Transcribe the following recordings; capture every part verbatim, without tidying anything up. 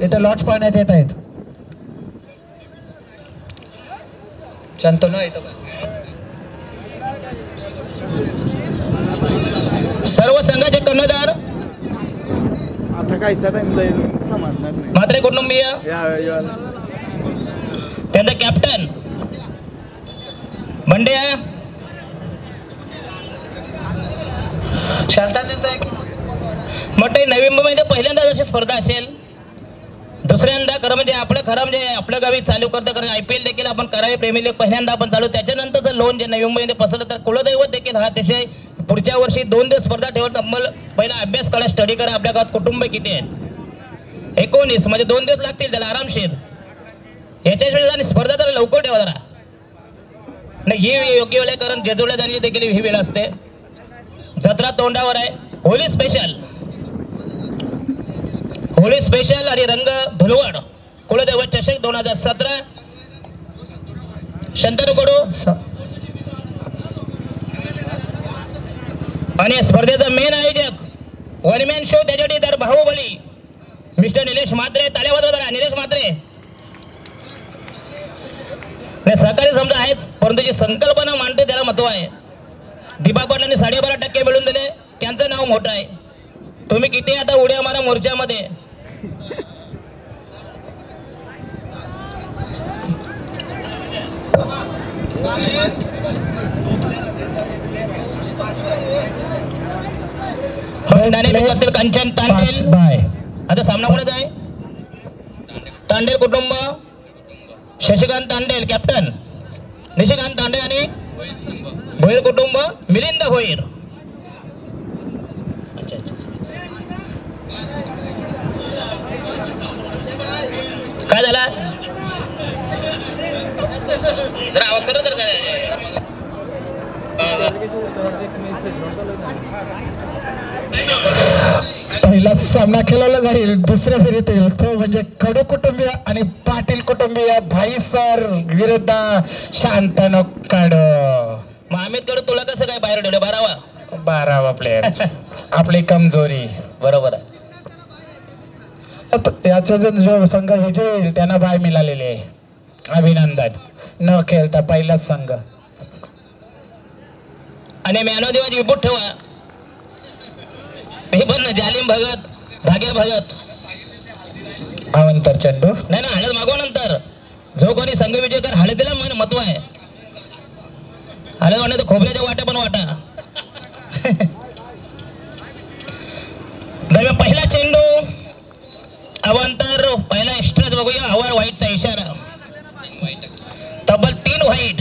इथे लॉट्स पाहण्यात येत आहेत. शांतनु येतो का? सर्व संघाचे कर्णधार आता काय टाइम जाईल समजणार नाही. मात्रे कुटुंबीय त्यांचा कॅप्टन बंड्या शांततेचा एक मोठे नवी मुंबईमध्ये पहिल्यांदा अशी स्पर्धा असेल. दुसऱ्यांदा खरं म्हणजे आपलं खरं म्हणजे आपल्या गावी चालू करतं कारण आय पी एल देखील आपण करावे प्रेमी लीग पहिल्यांदा आपण चालू. त्याच्यानंतरचं लोन जे नवी मुंबईमध्ये पसरलं तर कुलदैवत देखील हा अतिशय पुढच्या वर्षी दोन दिवस स्पर्धा ठेवत अंमल पहिला अभ्यास करा स्टडी करा आपल्या गावात कुटुंब किती आहेत. एकोणीस म्हणजे दोन दिवस लागतील त्याला आरामशीर. याच्या वेळेस आणि स्पर्धा तर लवकर ठेवा जरा नाही ही योग्य वेळ आहे कारण जेजुरीला जाण्याची देखील ही वेळ असते. जत्रा तोंडावर आहे. होली स्पेशल होली स्पेशल आणि रंग धुलवड कुलदैवत चषक दोन हजार सतरा शंतनुकडू आणि स्पर्धेचा मेन आयोजक वन मॅन शो त्याच्यासाठी तर बाहुबली मिस्टर निलेश म्हात्रे. ताल्या वाजवा निलेश म्हात्रे. सहकारी समजा आहेच परंतु जी संकल्पना मांडते त्याला महत्व आहे. दिबा पाटलांनी साडेबारा टक्के मिळून दिले त्यांचं नाव मोठं आहे. तुम्ही किती आता उड्या मारा मोर्चामध्ये. कंचन तांडेल बाय आता सामना कोणाचा आहे. तांडेल कुटुंब शशिकांत तांडेल कॅप्टन निशिकांत तांडे आणि भोईर कुटुंब मिलिंद भोईर. काय झाला जरा आवाज करा तर काय पहिलाच सामना खेळवला जाईल दुसऱ्या फेरीतील तो म्हणजे कडू कुटुंबीय आणि पाटील कुटुंबीय भाई सर विरुद्ध शांतनु कडू. महामेद कडू तुला कसं काय बाहेर ठेवलं. बारावा बारावा प्लेयर आपली कमजोरी बरोबर आहे. याचा जो संघ विजय त्यांना बाय मिळालेले अभिनंदन. न खेळता पहिलाच संघ आणि मॅन ऑफ द मॅच विपुट ठेवा. हे पण जालिम भगत भाग्या भगत अवंतर चेंडू नाही ना हळद मागवा नंतर जो कोणी संघ विजय कर हळदीला महत्व आहे. हळद वाटत तर खोबऱ्याच्या वाट्या पण वाटा. पहिला चेंडू अवंतर पहिला एक्स्ट्राच बघूया. आवार व्हाईटचा इशारा तब्बल तीन व्हाईट.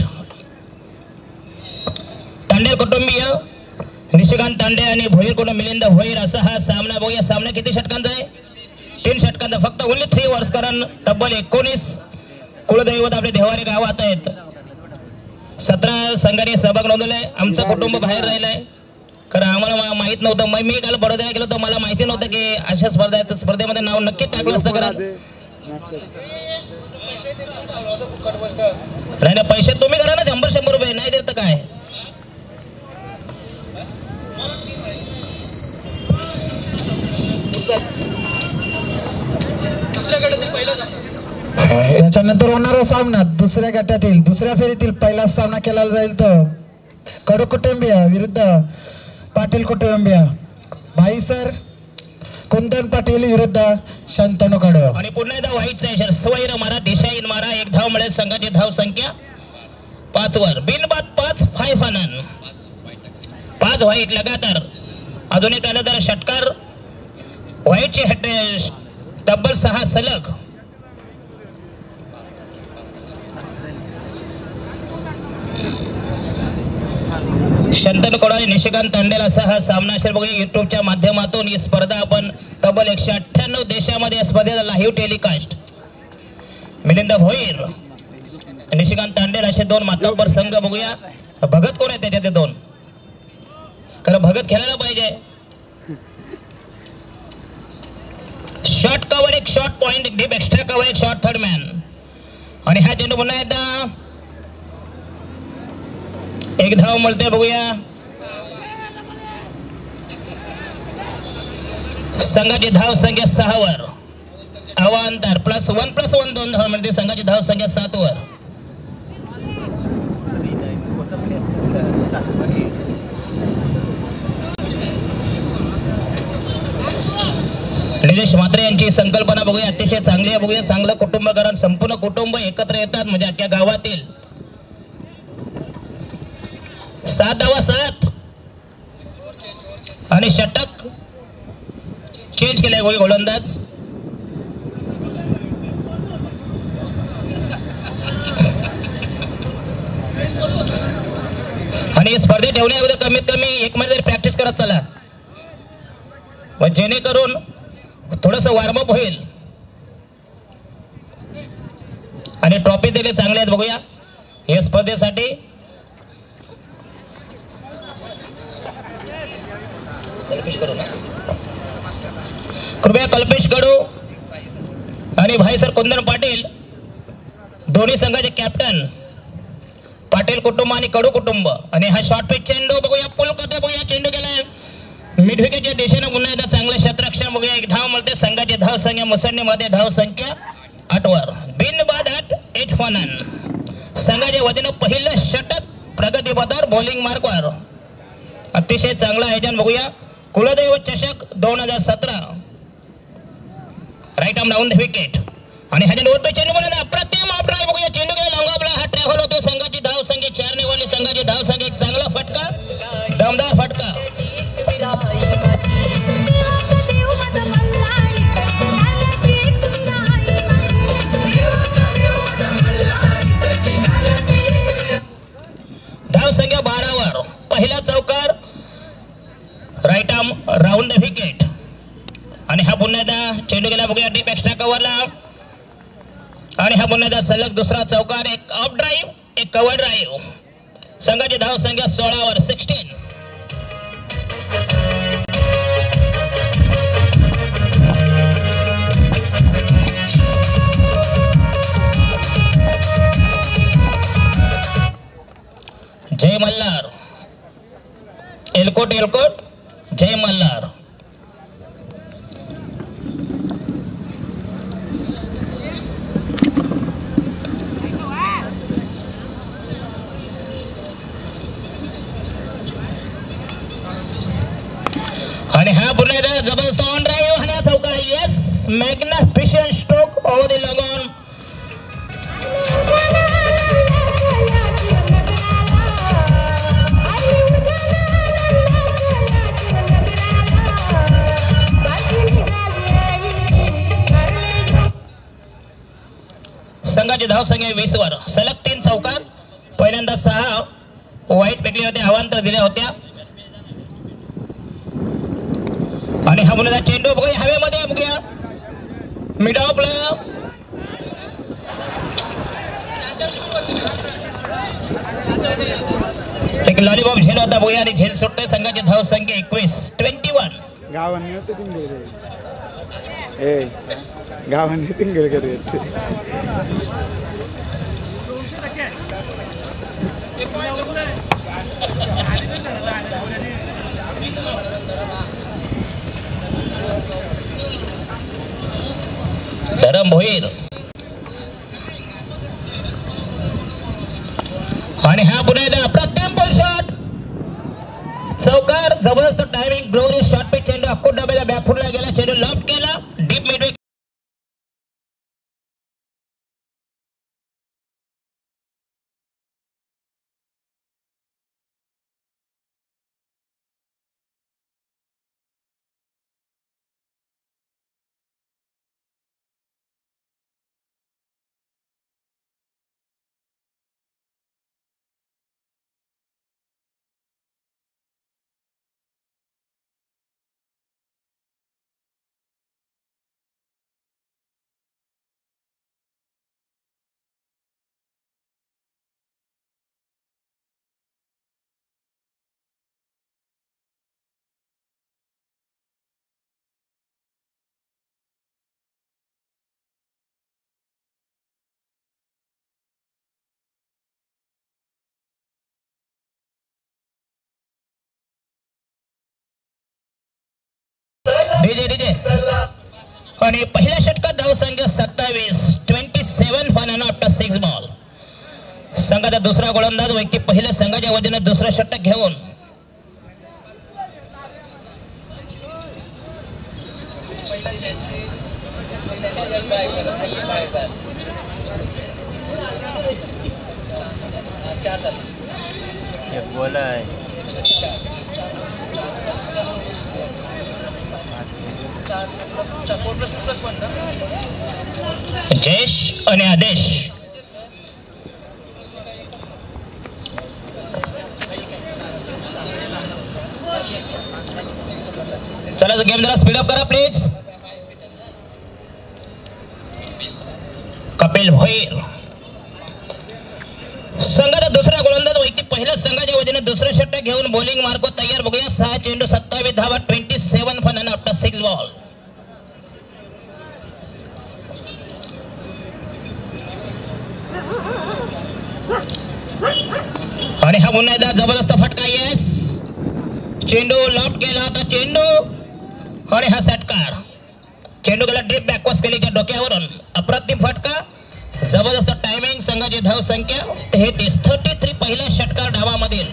तांडेल कुटुंबीय निशिकांत तांडे आणि भोईर कुटुंब मिलिंद भोईर असा हा सामना बघूया. सामना किती षटकांचा आहे. तीन षटकांचा फक्त ओनली थ्री वर्स कारण तब्बल एकोणीस कुलदैवत आपले देवारे गावात आहेत. सतरा संघाने सहभाग नोंदवलाय. आमचं कुटुंब बाहेर राहिलंय खरं आम्हाला माहित नव्हतं. मग मी काल बडोद्याला गेलो तर मला माहिती नव्हतं की अशा स्पर्धा आहेत. स्पर्धेमध्ये नाव नक्की टाकलं असतं कारण नाही ना पैसे तुम्ही करा ना शंभर शंभर रुपये नाही देत काय. याच्यानंतर होणारा सामना दुसऱ्या गटातील दुसऱ्या फेरीतील पहिला सामना केला जाईल तो कडू कुटुंबीय विरुद्ध पाटील कुटुंबीय. भाई सर कुंदन पाटील विरुद्ध शांतनु कडू. आणि पुन्हा एकदा व्हाईटचा इशारा स्वैर मारा दिशाहीन मारा. एक धाव मिळेल संघाची धाव संख्या पाच वर बिनबाद पाच फाय फानन पाच व्हाईट लगातार. अजून एक जरा षटकार व्हाईटची हॅट तब्बल सहा सलग. शंतनु कडू आणि निशिकांत तांडेल असा हा सामना असेल बघूया. युट्यूबच्या माध्यमातून ही स्पर्धा आपण तब्बल एकशे अठ्ठ्याण्णव देशामध्ये या स्पर्धेला लाईव्ह टेलिकास्ट. मिलिंद भोईर निशिकांत तांडेल असे दोन मातब्बर संघ बघूया. भगत कोण आहे त्याच्यात दोन खरं भगत खेळायला पाहिजे. शॉर्ट कव्हर एक short point deep extra cover एक शॉर्ट थर्ड मॅन. आणि हा चेंडू पुन्हा एकदा एक धाव मिळते बघूया. संघाची धाव संख्या सहा वर. अवांतर प्लस वन प्लस वन दोन धाव म्हणजे संघाची धाव संख्या सात वर. निलेश म्हात्रे यांची संकल्पना बघूया, अतिशय चांगली आहे. बघूया चांगलं कुटुंब, कारण संपूर्ण कुटुंब एकत्र येतात म्हणजे अख्ख्या गावातील. सात धावा सात आणि षटक चेंज केलाय गोलंदाज. आणि स्पर्धेत ठेवण्या अगोदर कमीत कमी एक महिना तरी प्रॅक्टिस करत चला, जेणेकरून थोडस वॉर्मअप होईल. आणि ट्रॉफी दिले चांगले आहेत बघूया या स्पर्धेसाठी. कृपया कल्पेश कडू आणि भाई सर कुंदन पाटील दोन्ही संघाचे कॅप्टन, पाटील कुटुंब आणि कडू कुटुंब. आणि हा शॉर्ट पिच चेंडू बघूया, पुल करतो बघूया, चेंडू गेलाय मिड विकेटच्या दिशेने. पुन्हा एकदा चांगलं क्षेत्ररक्षण बघूया. एक धाव मिळते संघाची धाव संख्या मुसंडीमध्ये धाव संख्या आठ वर. बिन बाद आठ एट फनन संघाच्या वतीनं पहिलं षटक प्रगती पथावर बॉलिंग मार्कवर. अतिशय चांगला आयोजन बघूया. कुलदैव चषक दोन हजार सतरा right arm down the wicket. आणि ह्याच्या नोट पे चेंडू म्हणून अप्रतिम आपला बघूया, चेंडू गेला लॉंग आपला. हा ट्रॅव्हल होतो संघाची धाव संख्या चार निवडली. संघाची धाव संख्या एक चांगला फटका, दमदार फटका. धाव संख्या बारावर पहिला चौकार right arm round the wicket. आणि हा पुन्हा एकदा चेंडू गेला बघूया डीप एक्स्ट्रा कव्हरला. आणि हा पुन्हा एकदा सलग दुसरा चौकार, एक ऑफ ड्राईव्ह एक कव्हर ड्राईव्ह. संघाची धाव संख्या सोळावर सिक्स्टीन. जय मल्हार, एलकोट एलकोट जय मल्हार. आणि हा पुन्हा एकदा जबरदस्त ऑन ड्राईव्ह आणि चौकार. Yes, magnificent stroke over the long on. संघाची धाव संख्या वीस वर. सलग तीन चौकार, पहिल्यांदा सहा वाईट फेकले होते, अवांतर दिल्या होत्या. आणि हा मुलगा चेंडू बघूया हवेमध्ये बघूया मिड ऑफला. एक लॉलीपॉप झेल होता बघूया आणि झेल सुटते. संघाची धाव संख्या एकवीस ट्वेंटी वन. गावांनी ए गावांनी तिंगल करत धरम भोईर. आणि हा पुन्हा एकदा अप्रतिम शॉट, चौकार, जबरदस्त टायमिंग, ग्लोरी शॉट पे चेंडू अक्को डब्याला बॅकफुटला गेला, चेंडू लॉफ्ट केला डीप मिड. डीजे डीजे आणि पहिल्या षटकात धावसंख्या सत्तावीस twenty seven for after six ball. संघाचा दुसरा गोलंदाज व्यक्ती पहिल्या संघाच्या वतीने दुसरा षटक घेऊन एक बोला आहे जयेश आणि आदेश. चला गेम जरा स्पीडअप करा प्लीज. कपिल भोईर संघाचा दुसरा गोलंदाज व्यक्ती पहिल्या संघाच्या वतीने दुसरं षटक घेऊन बॉलिंग मार्को तयार. बघूया सहा चेंडू सत्तावीस धावा twenty seven for after six ball. आणि हा पुन्हा एकदा जबरदस्त फटका. येस चेंडू लॉफ्ट केला होता चेंडू आणि हा षटकार. चेंडू गेला ड्रीप बॅकवर्ड स्पेलिंगच्या डोक्यावरून. अप्रतिम फटका. जबरदस्त टायमिंग. संघाची धाव संख्या तेहतीस थर्टी थ्री पहिला षटकार डावामधील.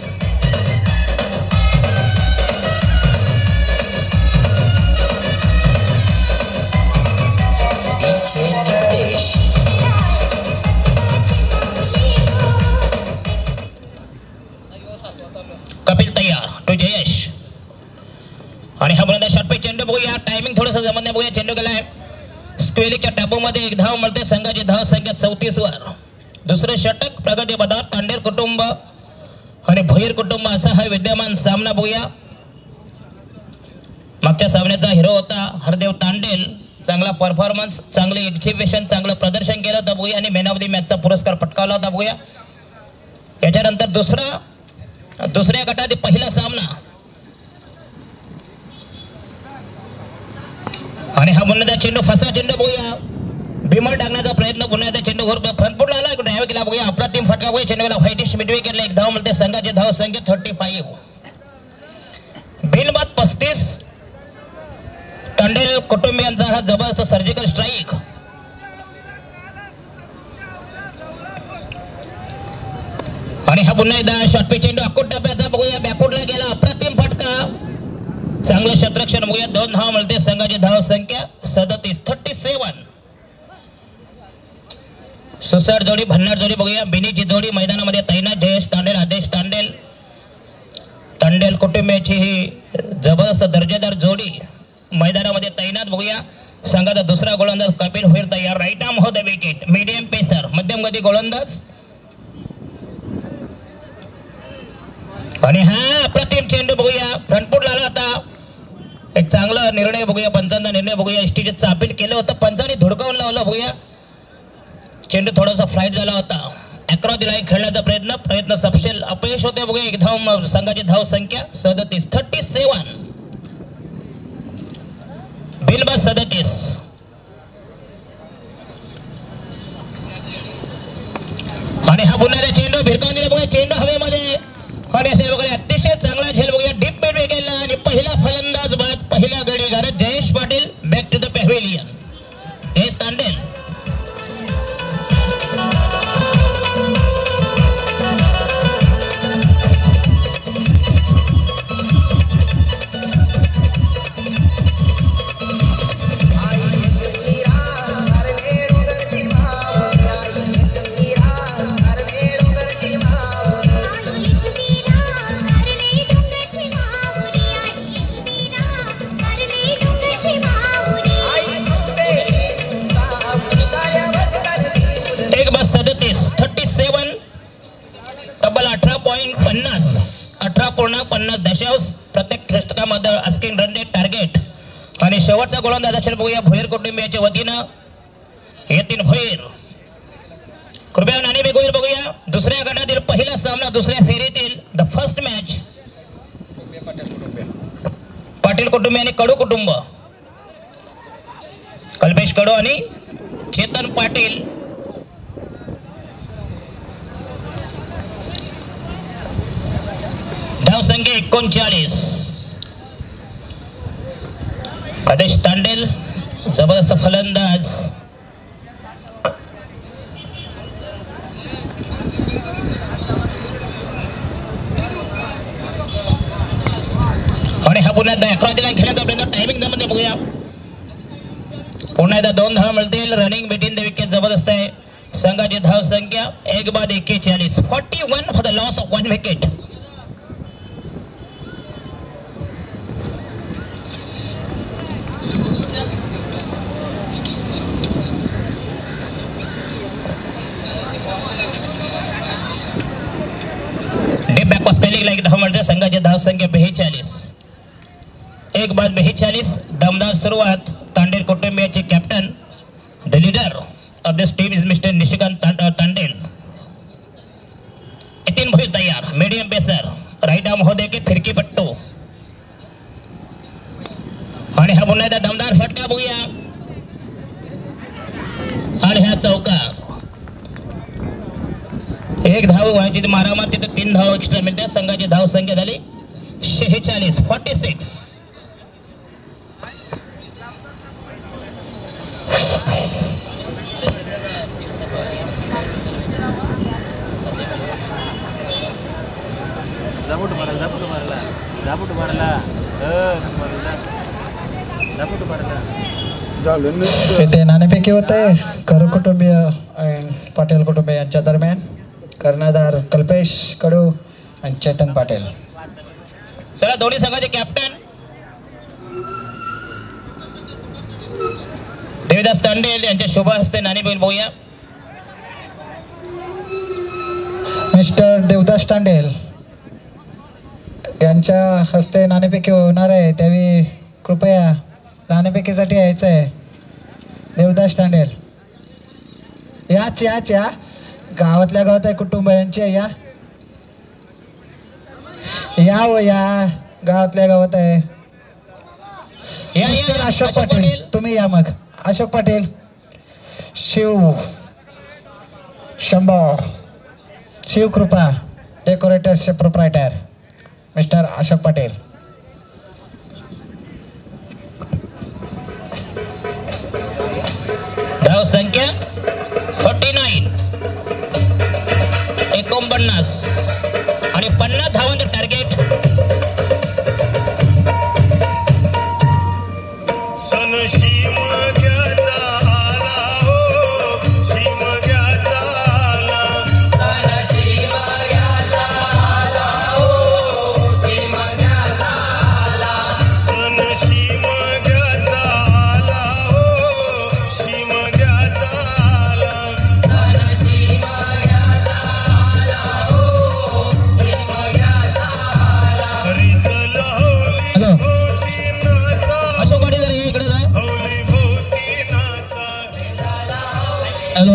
कपिल तयार टू जयेश आणि हा गोलंदाज शॉर्ट पे चेंडू. बघूया टायमिंग थोडस जमत नाही. बघूया चेंडू गेलाय स्क्वेलिकच्या टॅबो मध्ये. एक धाव मिळते. संघाची धाव संख्या चौतीस वर. दुसरं षटक प्रगती पदार्थ तांडेल कुटुंब आणि भोईर कुटुंब असा हा विद्यमान सामना. बघूया मागच्या सामन्याचा हिरो होता हरदेव तांडेल. चांगला परफॉर्मन्स, चांगले एक्झिबिशन, चांगलं प्रदर्शन केलं होतं बघूया आणि मॅन ऑफ द मॅचचा पुरस्कार पटकावला होता बघूया. याच्यानंतर दुसरा दुसऱ्या गटातील पहिला सामना आणि हा पुन्हा चेंडू फसा चेंडू. बघूया भीमल टाकण्याचा प्रयत्न. पुन्हा एकदा चेंडू घोर फ्रंटफुटला आला. ड्रायव्ह केला. बघूया अप्रतिम फटका. बघूया चेंडूला व्हाईटिश मिडवे केले. एक धाव मिळते. संघाची धाव संख्या थर्टी फाईव्ह. बिनबाद पस्तीस. तांडेल कुटुंबियांचा हा जबरदस्त सर्जिकल स्ट्राईक. आणि हा पुन्हा एकदा शॉर्टपे चेंडू अकोट टप्प्याचा. बघूया बॅकवर्डला गेला. अप्रतिम फटका. चांगलं शतरक्षण. बघूया दोन धाव मिळते. संघाची धाव संख्या सदतीस थर्टी सेवन. सुसाट जोडी, भन्नाट जोडी. बघूया बिनीची जोडी मैदानामध्ये तैनात. जयेश तांडेल, आदेश तांडेल. तांडेल कुटुंबियाची ही जबरदस्त दर्जेदार जोडी मैदानामध्ये तैनात. बघूया संघाचा दुसरा गोलंदाज कपिल भोईर तयार. राईट आर्म हो द विकेट. मीडियम पेसर, मध्यम गती गोलंदाज. आणि हा अप्रतिम चेंडू. बघूया फ्रंटफुट आला होता. एक चांगला निर्णय. बघूया पंचांचा निर्णय. बघूया एसटीचे चापील केलं होतं. पंचाने धुडकावून लावलं. बघूया चेंडू थोडासा फ्लाईट झाला होता. अक्रॉस द लाईन खेळण्याचा प्रयत्न प्रयत्न सपशेल अपयश होते. बघूया एक धाव. संघाची धाव संख्या सदतीस थर्टी सेवन. बिनबाद सदतीस. आणि हा पुन्हा चेंडू भिरकावून दिला. बघूया चेंडू हवेमध्ये आणि असे वगैरे अतिशय चांगला झेल. बघूया डीप मिड गेला आणि पहिला फलंदाज बाद पहिला गडी घालत Jayesh Patil. Back to the pavilion. Jayesh Tandel. पन्नास दशांश प्रत्येक षटकामध्ये आस्किंग रन रेट टार्गेट. आणि शेवटचा गोलंदाज असेल बघूया भोईर कुटुंबियाच्या वतीनं यतीन भोईर. कृपया नाणी बेगोईर. बघूया दुसऱ्या गटातील पहिला सामना दुसऱ्या फेरीतील द फर्स्ट मॅच. पाटील कुटुंब आणि कडू कुटुंब. कल्पेश कडू आणि चेतन पाटील. धाव संख्या एकोणचाळीस. आदेश तांडेल जबरदस्त फलंदाज आणि हा पुन्हा एकदा अकरा दिला खेळत आपल्याला टायमिंग मध्ये बघूया. पुन्हा एकदा दोन धाव मिळतील. रनिंग बिटवीन द विकेट जबरदस्त आहे. संघाची धाव संख्या एक बाद एक्केचाळीस. Forty one for the loss of one wicket. Deep back स्पेलिंगला एक धाव मिळते. संघाची धाव संख्या बेचाळीस. एक बाद बेचाळीस. दमदार सुरुवात. तांडेल कुटुंबियाचे captain the leader of this team is mister Nishikant Tandel. Nitin Bhoi तयार. मीडियम पेसर राईट आर्म महोदय के फिरकी पट्टू. आणि हा पुन्हा एकदा दमदार फटका बघूया. आणि ह्या चौका एक धाव व्हायची मारामार तिथे तीन धाव एक्स्ट्रा मिळते. संघाची धाव संख्या झाली शेहेचाळीस. Forty six. दाबूट मारला दाबूट मारला दाबूट मारला मारला दाबूट मारला. झालं ना. इथे नाणेफेकी होते करू कुटुंबीय आणि पाटील कुटुंबीय यांच्या दरम्यान. कर्णधार कल्पेश कडू आणि चेतन पाटील. चला दोन्ही संघाचे कॅप्टन देवदास तांडेल यांच्या शुभ हस्ते नाणेफेक बघूया. मिस्टर देवदास तांडेल यांच्या हस्ते नाणेफेकी होणार आहे. त्यावेळी कृपया नाणेफेकीसाठी यायचं आहे. देवदास तांडेल याच याच या गावातल्या गावात आहे. कुटुंबियांची या या व या गावातल्या गावात आहे. या, या, मिस्टर या, अशोक अशोक पाटील पाटील. तुम्ही या मग. अशोक पाटील शिव शंभो शिवकृपा डेकोरेटर्सचे प्रोप्रायटर मिस्टर अशोक पाटील. धाव संख्या फोर्टी नाईन. एकोणपन्नास आणि पन्नास धावांचं टार्गेट. हॅलो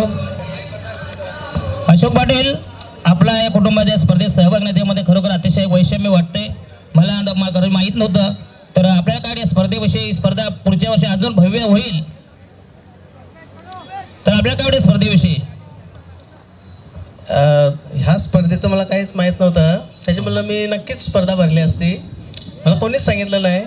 अशोक पाटील आपला या कुटुंबाच्या स्पर्धेत सहभाग घेण्यामध्ये खरोखर अतिशय वैषम्य वाटते. मला माहीत नव्हतं. तर आपल्याला काय या स्पर्धेविषयी स्पर्धा पुढच्या वर्षी अजून भव्य होईल. तर आपल्याला काय स्पर्धेविषयी ह्या स्पर्धेचं मला काहीच माहीत नव्हतं. त्याच्यामुळे मी नक्कीच स्पर्धा भरली असती. मला कोणीच सांगितलं नाही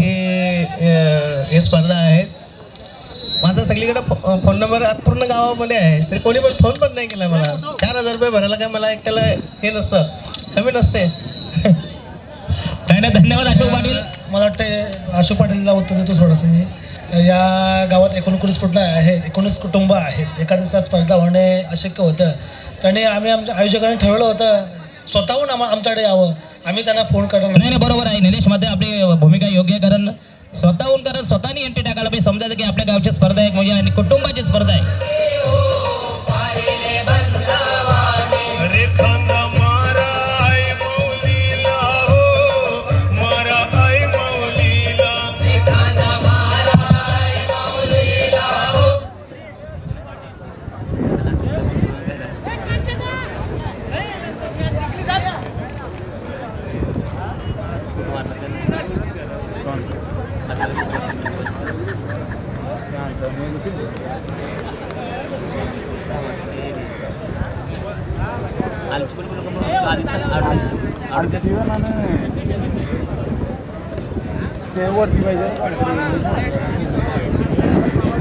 की हे स्पर्धा आहे. माझा सगळीकडे फोन नंबर पूर्ण गावामध्ये आहे तरी कोणी पण फोन पण नाही केला मला. चार हजार रुपये भरायला काय मला एकट्याला हे नसतं कमी नसते. नाही नाही धन्यवाद अशोक पाटील. मला वाटते अशोक पाटीलला उत्तर देतो थोडंसं मी. या गावात एकोणीस कुटुंब आहे एकोणीस कुटुंब आहेत. एका दिवसात स्पर्धा होणे अशक्य होतं. त्याने आम्ही आमच्या आयोजकांनी ठरवलं होतं स्वतःहून आम्हा आमच्याकडे यावं. आम्ही त्यांना फोन करणार नाही नाही बरोबर आहे. निलेश मध्ये आपली भूमिका योग्य. कारण स्वतःहून कारण स्वतःनी एंट्री टाकायला पाहिजे. समजायचं की आपल्या गावची स्पर्धा आहे म्हणजे आणि कुटुंबाची स्पर्धा आहे. ते वरती पाहिजे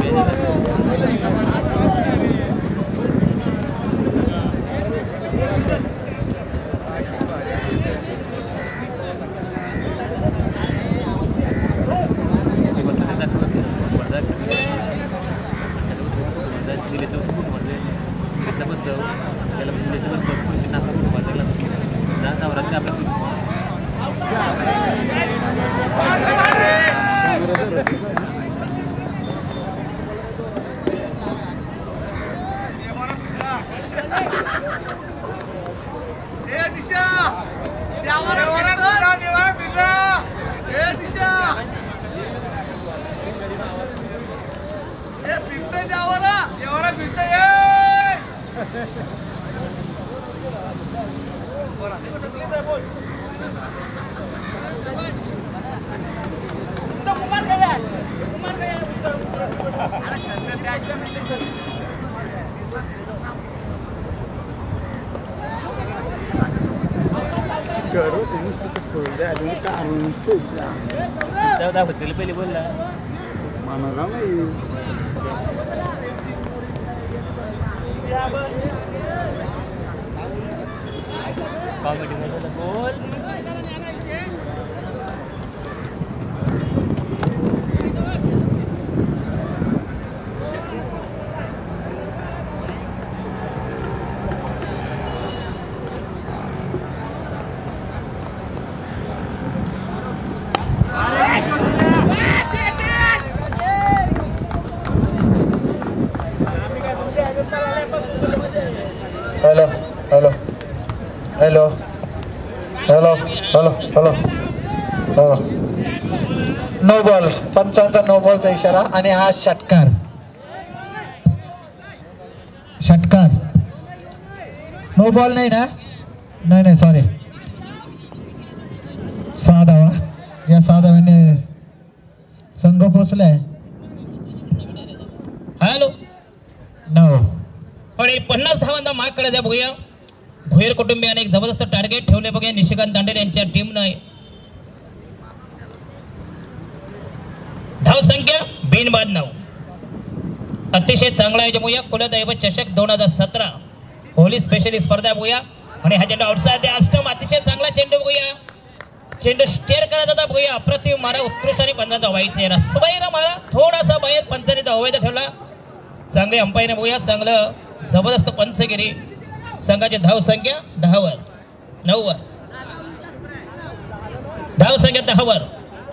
Garoto tem visto que coisa, é um carro muito Daw dapat dili bola. mana ramai. Comedy mo na gol. Hello hello hello hello hello hello hello no ball पंचांचा नो बॉलचा इशारा आणि हा षटकार षटकार नो बॉल नाही ना नाही नाही सॉरी सहा धावा या सहा धाव्याने संघ पोचलाय हॅलो नो आणि पन्नास धावांचा माग कडे द्या बघूया भोयर कुटुंबियाने एक जबरदस्त टार्गेट ठेवले बघूया निशिकांत दांडेल यांच्या टीमनं धाव संख्या बिनबाद नऊ अतिशय चांगला आहे बघूया कुलदैव चषक दोन हजार सतरा होली स्पेशली स्पर्धा बघूया आणि हा चेंडू आउटसाइड अष्टम अतिशय चांगला चेंडू बघूया चेंडू स्टेअर करत होता बघूया अप्रतिम मारा उत्कृष्ट आणि पंचाचा व्हायचे रसवैर मारा थोडासा बाहेर पंचाने अवैध ठेवला चांगले अंपायरने बघूया चांगलं जबरदस्त पंचगिरी संघाची धाव संख्या दहावर नऊवर धाव संख्या दहावर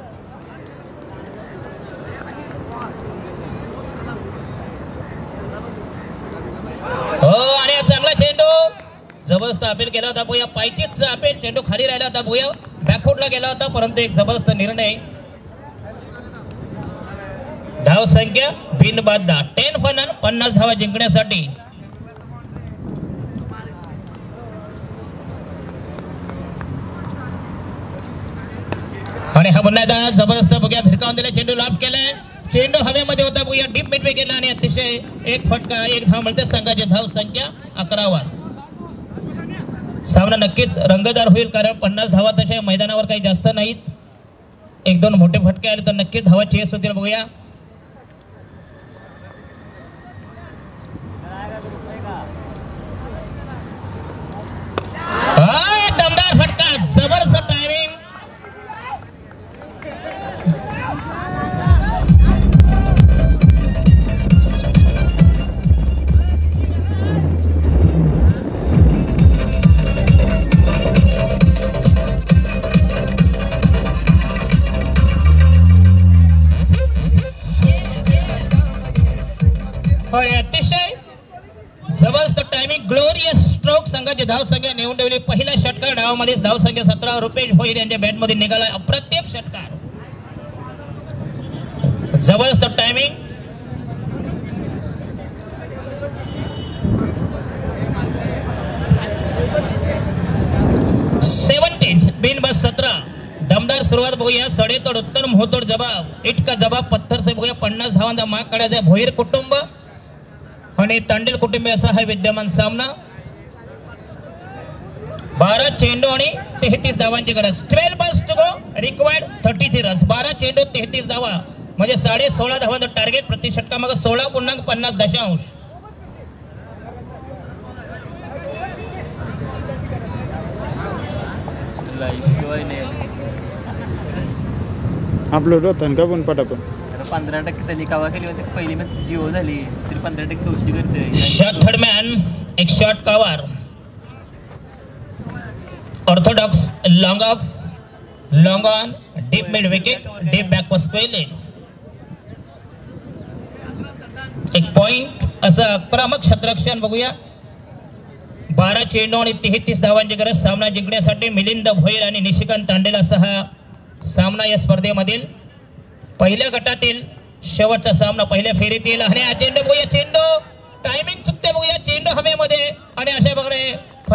हो आणि चांगला चेंडू जबरदस्त अपील केला होता बघूया पायचीच अपील चेंडू खाली राहिला होता बघूया बॅकफुटला गेला होता परंतु एक जबरदस्त निर्णय धाव संख्या बिनबाद दहा टेन फन पन्नास धावा जिंकण्यासाठी आणि हा पुन्हा एकदा जबरदस्त बघूया भिरकावून दिला चेंडू लाभ केलाय चेंडू हवेमध्ये होता बघूया डीप मिडवे केला आणि अतिशय एक फटका एक धाव मिळते संघाची धाव संख्या अकरावर सामना नक्कीच रंगतदार होईल कारण पन्नास धावा तशा मैदानावर काही जास्त नाहीत एक दोन मोठे फटके आले तर नक्कीच धावा चेस होतील बघूया दमदार फटका जबरदस्त टायमिंग आणि अतिशय जबरदस्त टायमिंग ग्लोरियस स्ट्रोक संघाची धाव संख्या नेऊन ठेवली पहिल्या षटकार डावामध्ये धाव संख्या सतरा रुपेश भोईर यांच्या बॅट मध्ये निघाला अप्रतिम षटकार जबरदस्त टायमिंग सेवन्टीन बिन बस सतरा दमदार सुरुवात बघूया सडेतोड उत्तर मोहतोड जबाब इटका जबाब पत्थर से बघूया पन्नास धावांचा माग काढायचा भोईर कुटुंब आणि तांडेल कुटुंबी असा हा विद्यमान सामना बारा चेंडू आणि तेहतीस धावांची गरज twelve balls to go required thirty three runs बारा चेंडू तेहतीस धावा म्हणजे साडे सोळा धावांचं टार्गेट प्रति षटकामागे सोळा पूर्णांक पन्नास दशांश अपलोड होतं का पण पटापट पंधरा टक्के त्यांनी कावा केली होती पहिली मॅच जिओ झाली तरी पंधरा टक्के उशी करते शॉट थर्ड मॅन एक short cover orthodox long off long on deep mid wicket deep back square एक पॉइंट असं आक्रमक क्षेत्ररक्षण बघूया बारा चेंडू आणि तेहतीस धावांची गरज सामना जिंकण्यासाठी मिलिंद भोईर आणि निशिकांत तांडेल असा हा सामना या स्पर्धेमधील पहिल्या गटातील शेवटचा सामना पहिल्या फेरीत येईल आणि हा चेंडू बघूया चेंडू टाइम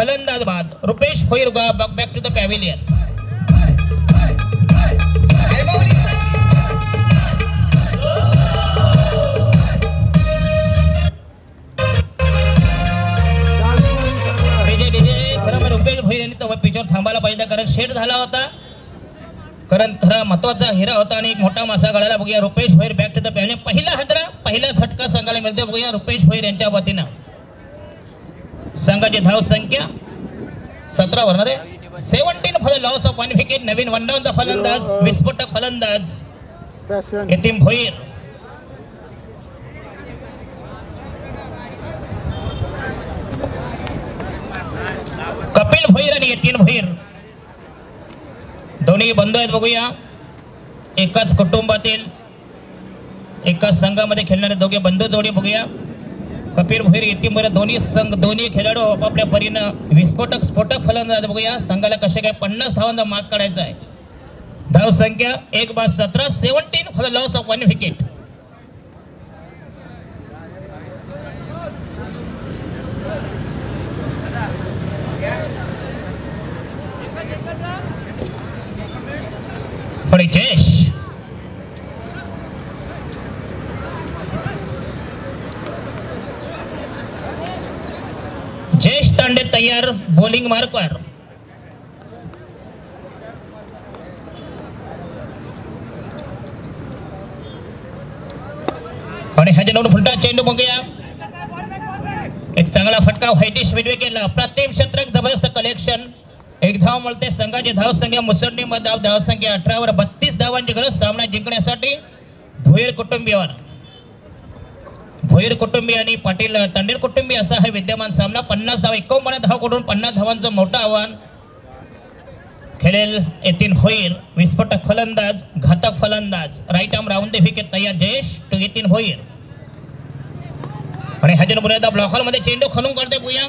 फलंदाज बाद Rupesh Bhoir back to the pavilion. Rupesh Bhoir यांनी तेव्हा पिचवर थांबायला पाहिजे कारण शेट झाला होता. कारण खरा महत्वाचा हिरा होता आणि एक मोठा मासा गळाला. बघूया Rupesh Bhoir back to the pavilion. पहिला हादरा पहिला झटका संघाला मिळतो. बघूया रुपेश भोईर यांच्या वतीनं संघाची धाव संख्या सतरा भरणार आहे. Seventeen for the loss of one wicket. नवीन वन डाऊनचा फलंदाज विस्फोटक फलंदाज यतीम भोईर. कपिल भोईर आणि यतीन भोईर दोन्ही बंधू आहेत. बघूया एकाच कुटुंबातील एकाच संघामध्ये खेळणारे दोघे बंधू जोडी. बघूया कपिल भोईर यतीम भोईर दोन्ही संघ दोन्ही खेळाडू आपापल्या परीनं विस्फोटक स्फोटक फलंदाज. बघूया संघाला कसे काय पन्नास धावांचा मार्क काढायचा आहे. धाव संख्या एक बाद सतरा. Seventeen for the loss of one wicket. पुढे जयेश जयेश तांडे तयार बॉलिंग मार्कवर. आणि ह्याच्या नोट फुलटा चेंडू बघूया. एक चांगला फटका व्हाईटिश विडवे केला. प्रतिम शतक जबरदस्त कलेक्शन. एक धाव मिळते. संघाची धाव संख्या मुसंडी मध्ये धाव संख्या अठरा वर बत्तीस धावांची गरज सामना जिंकण्यासाठी भोईर कुटुंबियावर. भोईर कुटुंबीय आणि पाटील तांडेल कुटुंबीय असा हा विद्यमान सामना. पन्नास धाव एकोणपन्नास धाव कडून पन्नास धावांचं मोठं आव्हान खेळेल यतीन भोईर. विस्फोटक फलंदाज घातक फलंदाज right arm round the wicket तयार. जयेश टू यतीन भोईर. आणि ह्याच्या पुन्हा ब्लॉक मध्ये चेंडू खणून काढते. बघूया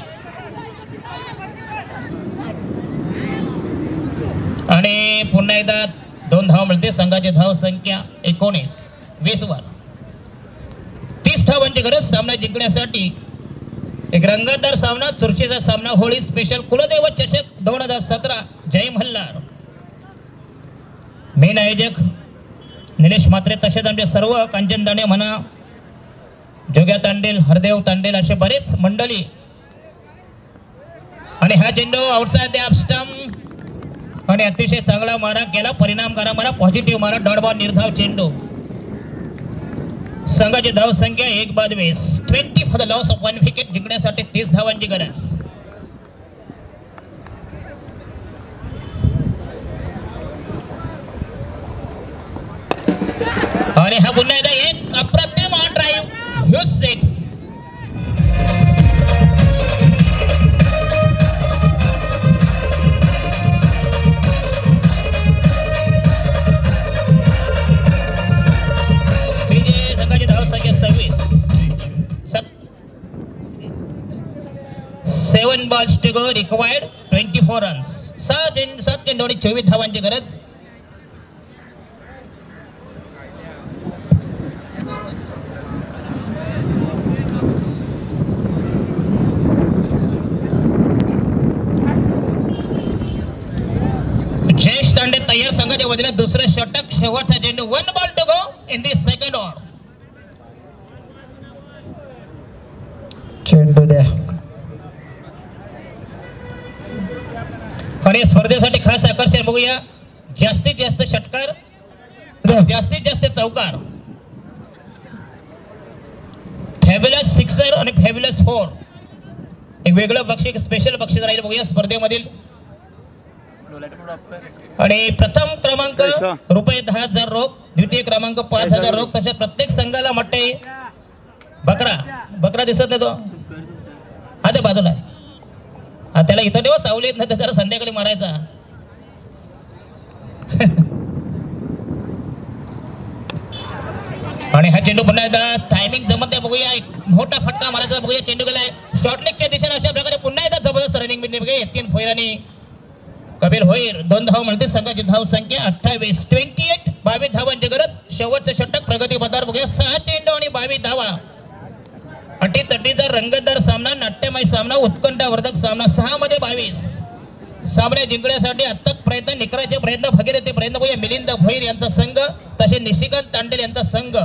आणि पुन्हा एकदा दोन धाव मिळते. संघाची धाव संख्या एकोणीस वीस वर तीस धावांची गरज सामना जिंकण्यासाठी. एक रंगतदार सामना चुरशीचा सामना. होळी स्पेशल कुलदैव चषक दोन हजार सतरा जय मल्हार. मेन आयोजक निलेश म्हात्रे तसेच आमचे सर्व कांचन दाणे म्हणा जोग्या तांडेल हरदेव तांडेल असे बरेच मंडळी. आणि हा चेंडू आउटसाइड द ऑफ स्टंप आणि अतिशय चांगला मारा केला. परिणामकारक मारा पॉझिटिव्ह मारा. डॉट बॉल निर्धाव चेंडू. संघाची धाव संख्या एक बाद वीस. Twenty for the loss of one wicket. जिंकण्यासाठी तीस धावांची गरज. आणि हा पुन्हा एकदा एक अप्रतिम ऑन ड्राईव्ह ह्यूज सिक्स. संघाची धाव संख्या सव्वीस. Seven balls to go required twenty four runs. सात सात चेंडू आणि चोवीस धावांची गरज. जयेश तांडे तयार. संघाच्या वतीने दुसरे षटक शेवटचा चेंडू. One ball to go in the second over. चेंडू द्या. आणि स्पर्धेसाठी खास आकर्षण बघूया. जास्तीत जास्त षटकार जास्तीत जास्त चौकार. फॅब्युलस सिक्सर आणि फॅब्युलस फोर. एक वेगळं बक्षीस स्पेशल बक्षीस राहील बघूया स्पर्धेमधील. आणि प्रथम क्रमांक रुपये दहा हजार रोख. द्वितीय क्रमांक पाच हजार रोख. तशा प्रत्येक संघाला म्हटते बकरा. बकरा दिसत नाही तो आता बाजूला आहे. त्याला इथं तेव्हा सावली येत नाही तर जरा संध्याकाळी मारायचा. आणि हा चेंडू पुन्हा एकदा टायमिंग जमत आहे बघूया. एक मोठा फटका मारायचा बघूया. चेंडू गेलाय शॉर्टलेगच्या दिशेने. अशा प्रकारे पुन्हा एकदा जबरदस्त रनिंग बिनिंग बघूया. यतीन भोईर आणि कबीर भोईर. दोन धाव मिळते. संघाची धाव संख्या अठ्ठावीस. ट्वेंटी एट बावीस धावांची गरज. शेवटचं षटक प्रगती पथावर बघूया. सहा चेंडू आणि बावीस धावा. अटीतटीचा रंगतदार सामना, नाट्यमय सामना, उत्कंठावर्धक सामना. सहा मध्ये बावीस. सामने जिंकण्यासाठी अथक प्रयत्न, निकराचे प्रयत्न, भगीरथी प्रयत्न बघूया. मिलिंद भोईर यांचा संघ, तसे निशिकांत तांडेल यांचा संघ.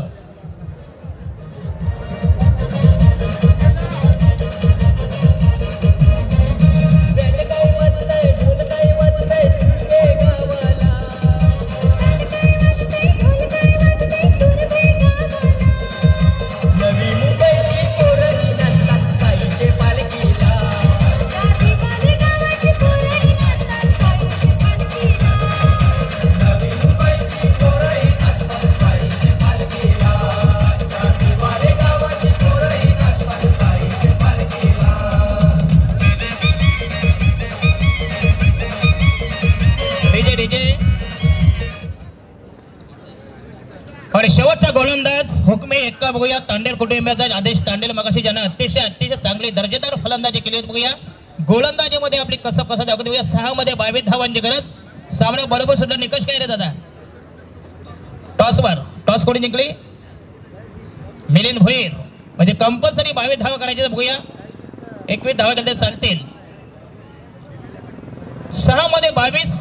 आणि शेवटचा गोलंदाज हुकमे एक्का बघूया. तांडेल कुटुंबियाचा आदेश तांडेल मगाशी ज्यांना अतिशय अतिशय चांगली दर्जेदार फलंदाजी केली होती बघूया. गोलंदाजीमध्ये आपली कसं कसं दाखवते बघूया. सहा मध्ये बावीस धावांची गरज. सामना बरोबर सुद्धा निकष काय रे दादा? टॉसवर. टॉस कोणी जिंकली? मिलिंद भोईर. म्हणजे कंपल्सरी बावीस धावा करायचे बघूया. एकवीस धावा केल्या चालतील. सहा मध्ये बावीस.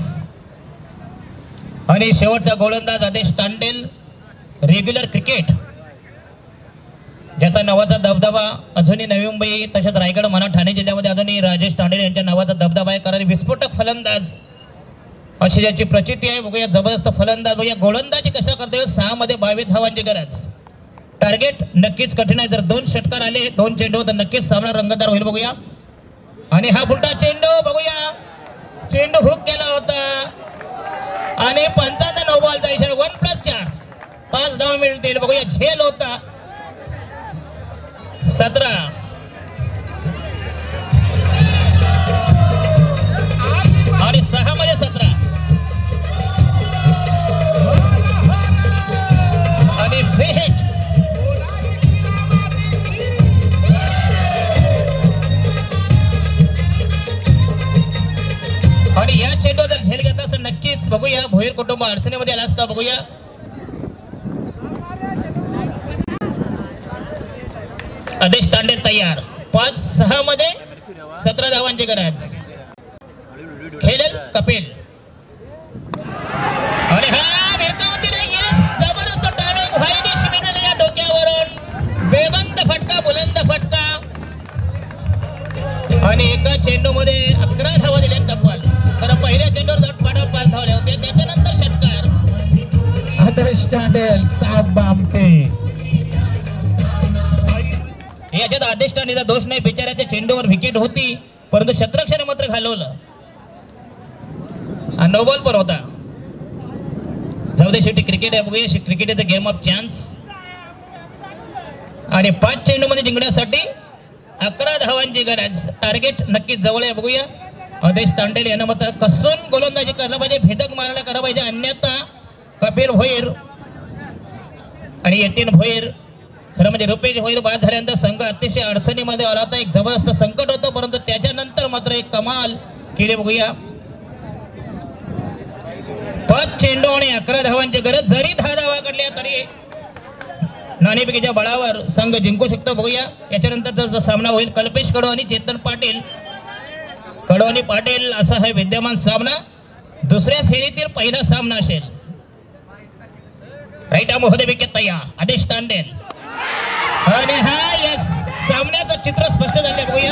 आणि शेवटचा गोलंदाज आदेश तांडेल. रेग्युलर क्रिकेट ज्याचा नावाचा दबदबा अजूनही नवी मुंबई तसेच रायगड म्हणा ठाणे जिल्ह्यामध्ये अजूनही राजेश तांडेल यांच्या नावाचा दबदबा आहे. कारण विस्फोटक फलंदाज अशी ज्याची प्रचिती आहे बघूया. जबरदस्त फलंदाज बघूया. गोलंदाजी कशा करते? सहा मध्ये बावीस धावांची गरज. टार्गेट नक्कीच कठीण आहे. जर दोन षटकार आले, दोन चेंडू तर नक्कीच सामना रंगतदार होईल बघूया. आणि हा पुढचा चेंडू बघूया. चेंडू हुक केला होता आणि पंचांना नो बॉलचा इशारा. वन प्लस चार, पाच धावा मिळतील बघूया. झेल होता. सतरा आणि सहा मध्ये सतरा आणि फ्री हिट. आणि या चेंडू जर झेल घेतला तर नक्कीच बघूया भोईर कुटुंब अडचणीमध्ये आला असता बघूया. आदेश तांडेल तयार. पाच सहा मध्ये सतरा धावांची गरज. खेळेल कपिल. आणि हा भिरकावती नाही. जबरदस्त टायमिंग. व्हाईडी शिबिर या डोक्यावरून बेबंद फटका, बुलंद फटका. आणि एका चेंडू मध्ये अकरा धावा दिल्या तब्बल. कारण पहिल्या चेंडूवर झटपट पाच धावले होते. त्याच्यानंतर षटकार. आदेश तांडेल साफ बामटे. याच्यात आदेश तांडेलचा दोष नाही. बिचाऱ्याच्या चेंडूवर विकेट होती परंतु शतरक्षण मात्र घालवलं. हा नो बॉल पण होता. जाऊ दे, शेवटी क्रिकेट आहे बघूया. Cricket is the game of chance. आणि पाच चेंडू मध्ये जिंकण्यासाठी अकरा धावांची गरज. टार्गेट नक्कीच जवळ आहे बघूया. आदेश तांडेल यांना मात्र कसून गोलंदाजी करणं पाहिजे, भेदक मारायला करायला पाहिजे. अन्यथा कपिल भोईर आणि यतीन भोईर, खरं म्हणजे रुपेश भोईर बाद झाल्यानंतर संघ अतिशय अडचणीमध्ये आला होता. एक जबरदस्त संकट होतं परंतु त्याच्यानंतर मात्र एक कमाल केली बघूया. पाच चेंडू आणि अकरा धावांची गरज. जरी दहा धावा काढल्या तरी नाणेफेकीच्या बळावर संघ जिंकू शकतो बघूया. याच्यानंतरचा सामना होईल कल्पेश कडू आणि चेतन पाटील. कडू आणि पाटील असा हा विद्यमान सामना. दुसऱ्या फेरीतील पहिला सामना असेल. राईट आर्म होते विकेट तयार. आदेश तांडेल. आणि हा यस सामन्याचं चित्र स्पष्ट झाले बघूया.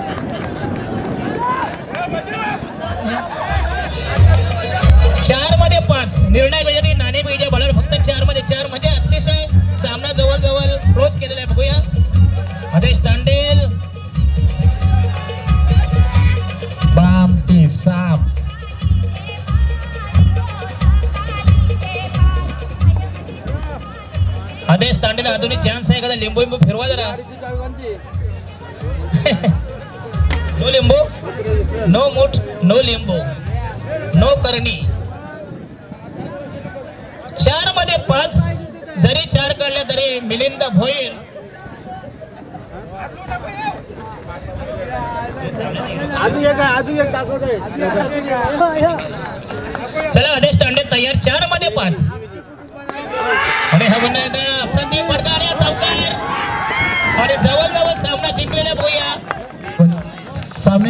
चार मध्ये पाच निर्णय म्हणजे नाणेफेकीच्या बळावर फक्त चार मध्ये चार म्हणजे अतिशय सामना जवळजवळ क्लोज केलेला आहे बघूया. आदेश तांडेल बामटी साफ. आदेश तांडेल अजूनही चान्स आहे. एखादा लिंबू लिंबू फिरवा जरा. नो लिंबू, नो मूठ, नो लिंबू, नो करणी. चार मध्ये पाच जरी चार काढले तरी मिलिंद भोईर चला. आदेश तांडेल तयार. चार मध्ये पाच. आणि हा पुन्हा एकदा प्रदीप फडका आणि चौकार आणि जवळ जवळ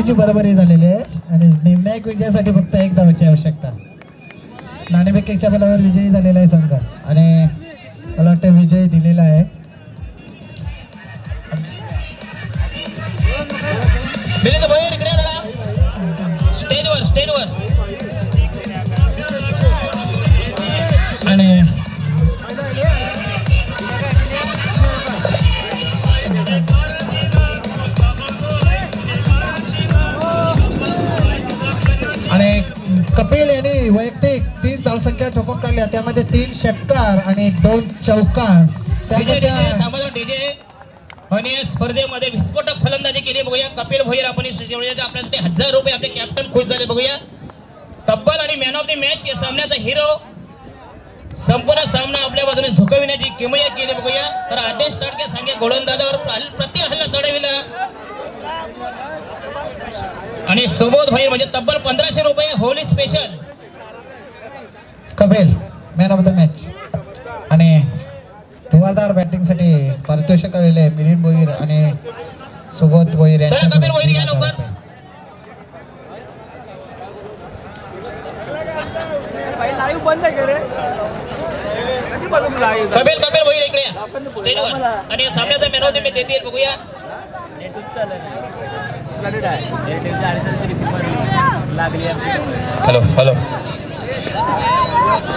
दोघांची बरोबरी झालेली आहे आणि निर्णायक विजयासाठी फक्त एक धावाची आवश्यकता. नाणेफेक एकच्या बलावर विजयी झालेला आहे संघ आणि मला वाटतं विजय दिलेला आहे. मिलिंद भोईर इकडे जरा स्टेजवर स्टेजवर आणि आणि कपिल यांनी वैयक्तिक तीस धावसंख्या ठोकून काढल्या, त्यामध्ये तीन षटकार आणि दोन चौकार. डीजे त्यामध्ये डीजे आणि या स्पर्धेमध्ये विस्फोटक फलंदाजी केली बघूया कपिल भोईर. आपण आपल्यासाठी हजार रुपये आपले कॅप्टन खुश झाले बघूया. तब्बल आणि मॅन ऑफ द मॅच या सामन्याचा हिरो संपूर्ण सामना आपल्या बाजूने झुकविण्याची किमया केली बघूया. तर आदेश ताडके सांगे गोलंदाजावर प्रति हल्ला चढविला आणि सुबोध भोईर म्हणजे तब्बल पंधराशे रुपये Holi special. Kapil man of the match आणि धुवारदार बॅटिंगसाठी पारितोषिक आलेले मिलिंद भोईर आणि सुबोध भोईर चला कपिल भोईर या लवकर. बंद आहे का रे? कपिल कपिल भोईर इकडे या स्टेजवर आणि या सामन्याचा मॅन ऑफ द मॅच देतील बघूया. लागली हॅलो हॅलो